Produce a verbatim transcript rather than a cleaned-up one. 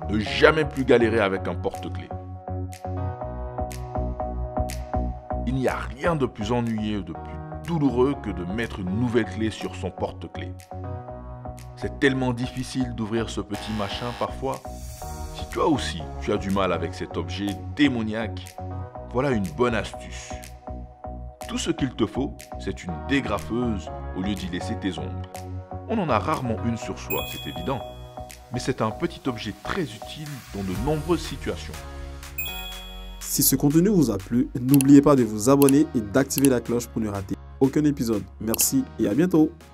Ne jamais plus galérer avec un porte-clés. Il n'y a rien de plus ennuyeux, de plus douloureux que de mettre une nouvelle clé sur son porte-clés. C'est tellement difficile d'ouvrir ce petit machin parfois. Si toi aussi tu as du mal avec cet objet démoniaque, voilà une bonne astuce. Tout ce qu'il te faut, c'est une dégrafeuse au lieu d'y laisser tes ongles. On en a rarement une sur soi, c'est évident. Mais c'est un petit objet très utile dans de nombreuses situations. Si ce contenu vous a plu, n'oubliez pas de vous abonner et d'activer la cloche pour ne rater aucun épisode. Merci et à bientôt.